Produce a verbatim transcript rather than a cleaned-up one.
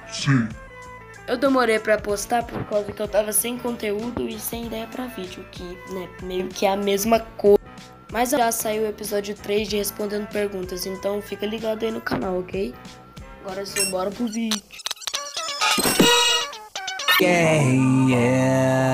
Sim. Eu demorei pra postar por causa que eu tava sem conteúdo e sem ideia pra vídeo, que, né, meio que é a mesma coisa. Mas já saiu o episódio três de Respondendo Perguntas, então fica ligado aí no canal, ok? Agora sim, bora pro vídeo. Yeah, yeah.